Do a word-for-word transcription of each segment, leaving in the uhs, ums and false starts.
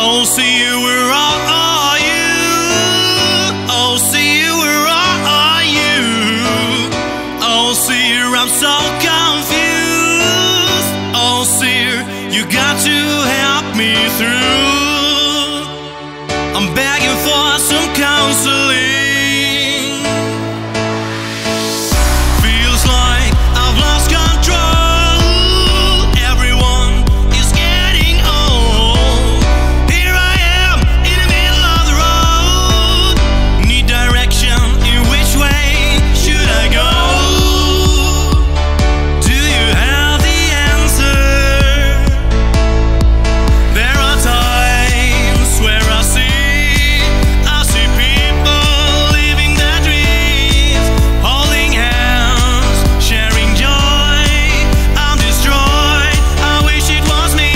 Oh, see you, where are you? Oh, see you, where are you? Oh, see you, I'm so confused. Oh, see you, you got to help me through. I'm begging for some counseling. Feels like I've lost control. Everyone is getting old. Here I am in the middle of the road. Need direction, in which way should I go? Do you have the answer? There are times where I see I see people living their dreams, holding hands, sharing joy. I'm destroyed, I wish it was me.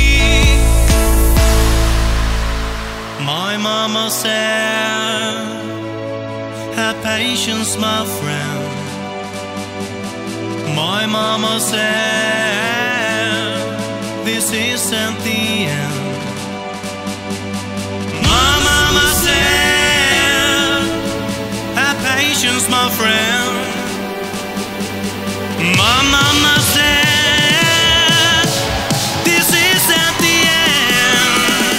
My mama said, have patience, my friend. My mama said, this isn't the end. My mama said, have patience, my friend. My mama said, this isn't the end.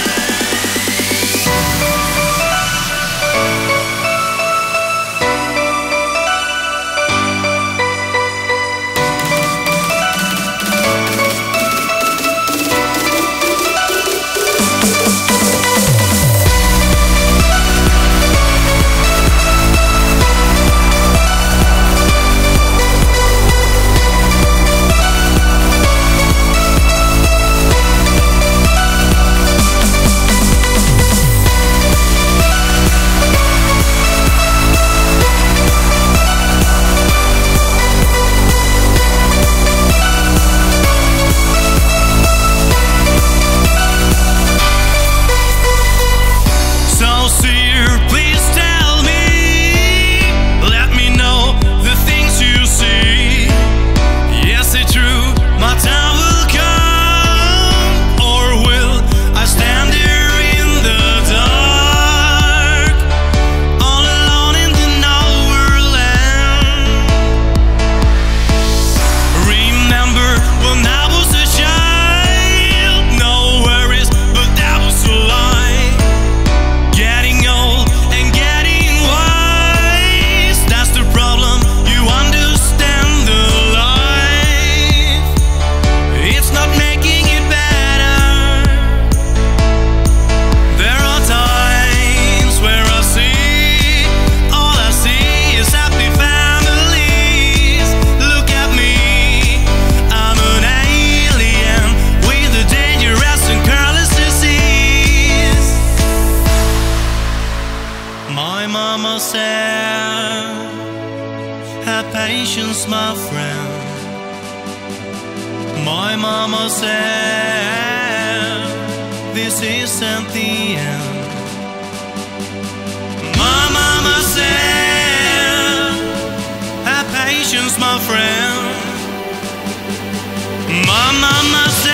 So, seer, please tell me, let me know the things you see. Yes, it's true, my time will come, or will I stand here in the dark, all alone in the nowhere land? Remember when I was a child, no worries, but that was a lie. Getting old and getting wise, that's the problem, you understand the life. It's not making it better. There are times where I see, all I see is happy families. Look at me, I'm an alien with a dangerous and careless disease. My mama said, have patience, my friend. My mama said, this isn't the end. My mama said, have patience, my friend. My mama said,